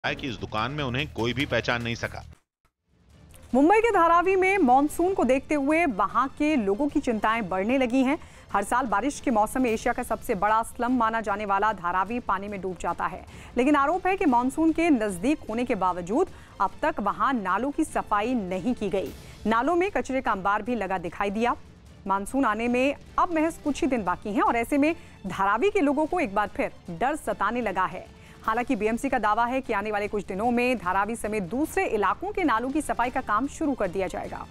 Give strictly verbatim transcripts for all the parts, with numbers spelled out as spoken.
कि इस दुकान में उन्हें कोई भी पहचान नहीं सका। मुंबई के धारावी में मॉनसून को देखते हुए वहां के लोगों की चिंताएं बढ़ने लगी हैं। हर साल बारिश के मौसम में एशिया का सबसे बड़ा स्लम माना जाने वाला धारावी पानी में डूब जाता है, लेकिन आरोप है कि मॉनसून के नजदीक होने के बावजूद अब तक वहां नालों की सफाई नहीं की गई। नालों में कचरे का अंबार भी लगा दिखाई दिया। मानसून आने में अब महज कुछ ही दिन बाकी हैं और ऐसे में धारावी के लोगों को एक बार फिर डर सताने लगा है। हालांकि बीएमसी का दावा है कि आने वाले कुछ दिनों में धारावी समेत दूसरे इलाकों के नालों की सफाई का काम शुरू कर दिया जाएगा।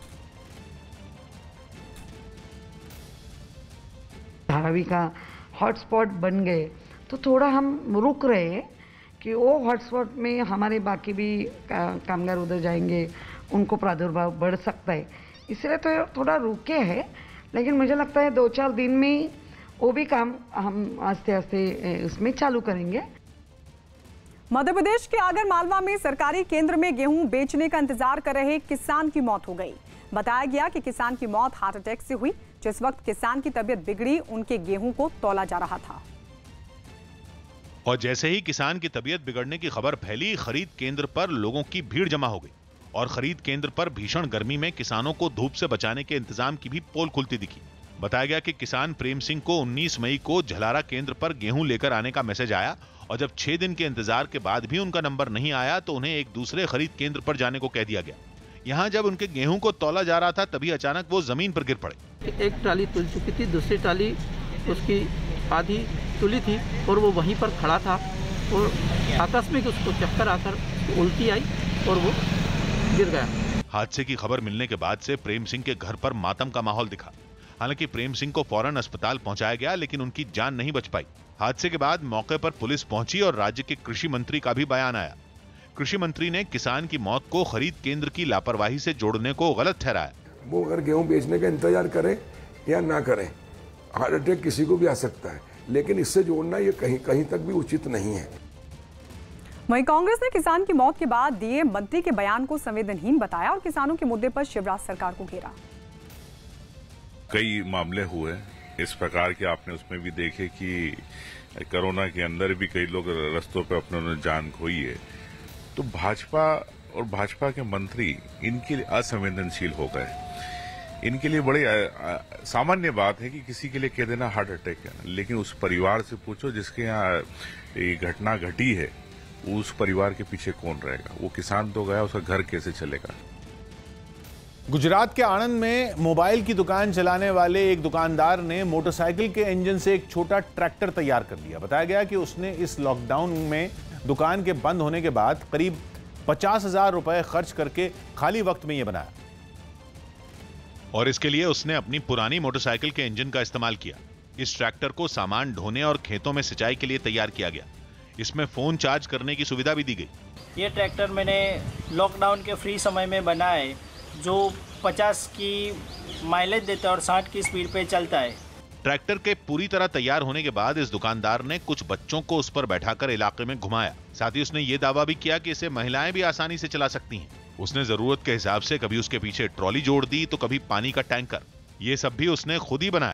धारावी का हॉटस्पॉट बन गए तो थोड़ा हम रुक रहे हैं कि वो हॉटस्पॉट में हमारे बाकी भी का, कामगार उधर जाएंगे, उनको प्रादुर्भाव बढ़ सकता है, इसलिए तो थोड़ा रुके हैं। लेकिन मुझे लगता है दो चार दिन में वो भी काम हम आस्ते आस्ते उसमें चालू करेंगे। मध्य प्रदेश के आगर मालवा में सरकारी केंद्र में गेहूं बेचने का इंतजार कर रहे किसान की मौत हो गई। बताया गया कि किसान की मौत हार्ट अटैक से हुई। जिस वक्त किसान की तबीयत बिगड़ी, उनके गेहूं को तौला जा रहा था और जैसे ही किसान की तबीयत बिगड़ने की खबर फैली, खरीद केंद्र पर लोगों की भीड़ जमा हो गई और खरीद केंद्र पर भीषण गर्मी में किसानों को धूप से बचाने के इंतजाम की भी पोल खुलती दिखी। बताया गया कि किसान प्रेम सिंह को उन्नीस मई को झलारा केंद्र पर गेहूं लेकर आने का मैसेज आया और जब छह दिन के इंतजार के बाद भी उनका नंबर नहीं आया तो उन्हें एक दूसरे खरीद केंद्र पर जाने को कह दिया गया। यहां जब उनके गेहूं को तौला जा रहा था तभी अचानक वो जमीन पर गिर पड़े। एक ट्राली तुल चुकी थी, दूसरी ट्राली उसकी आधी तुली थी और वो वहीं पर खड़ा था और आकस्मिक उसको चक्कर आकर उल्टी आई और वो गिर गया। हादसे की खबर मिलने के बाद से प्रेम सिंह के घर पर मातम का माहौल दिखा। हालांकि प्रेम सिंह को फौरन अस्पताल पहुंचाया गया, लेकिन उनकी जान नहीं बच पाई। हादसे के बाद मौके पर पुलिस पहुंची और राज्य के कृषि मंत्री का भी बयान आया। कृषि मंत्री ने किसान की मौत को खरीद केंद्र की लापरवाही से जोड़ने को गलत ठहराया। वो अगर गेहूं बेचने का इंतजार करें या ना करें, हार्ट अटैक किसी को भी आ सकता है, लेकिन इससे जोड़ना ये कहीं कहीं तक भी उचित नहीं है। वहीं कांग्रेस ने किसान की मौत के बाद दिए मंत्री के बयान को संवेदनहीन बताया और किसानों के मुद्दे पर शिवराज सरकार को घेरा। कई मामले हुए इस प्रकार के, आपने उसमें भी देखे कि कोरोना के अंदर भी कई लोग रस्तों पर अपने जान खोई है। तो भाजपा और भाजपा के मंत्री इनके लिए असंवेदनशील हो गए। इनके लिए बड़ी सामान्य बात है कि किसी के लिए कह देना हार्ट अटैक है, लेकिन उस परिवार से पूछो जिसके यहाँ ये घटना घटी है, उस परिवार के पीछे कौन रहेगा? वो किसान तो गया, उसका घर कैसे चलेगा? गुजरात के आणंद में मोबाइल की दुकान चलाने वाले एक दुकानदार ने मोटरसाइकिल के इंजन से एक छोटा ट्रैक्टर तैयार कर लिया। बताया गया कि उसने इस लॉकडाउन में दुकान के बंद होने के बाद करीब पचास हजार रुपए खर्च करके खाली वक्त में यह बनाया और इसके लिए उसने अपनी पुरानी मोटरसाइकिल के इंजन का इस्तेमाल किया। इस ट्रैक्टर को सामान ढोने और खेतों में सिंचाई के लिए तैयार किया गया। इसमें फोन चार्ज करने की सुविधा भी दी गई। ये ट्रैक्टर मैंने लॉकडाउन के फ्री समय में बनाया है, जो पचास की माइलेज देता है और साठ की स्पीड पे चलता है। ट्रैक्टर के पूरी तरह तैयार होने के बाद इस दुकानदार ने कुछ बच्चों को उस पर बैठाकर इलाके में घुमाया। साथ ही उसने ये दावा भी किया कि इसे महिलाएं भी आसानी से चला सकती हैं। उसने जरूरत के हिसाब से कभी उसके पीछे ट्रॉली जोड़ दी तो कभी पानी का टैंकर। ये सब भी उसने खुद ही बनाया।